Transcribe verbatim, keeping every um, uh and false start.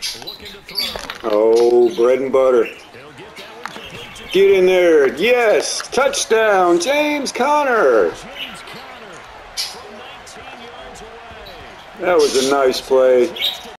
Oh, bread and butter. Get in there. Yes. Touchdown, James Conner. That was a nice play.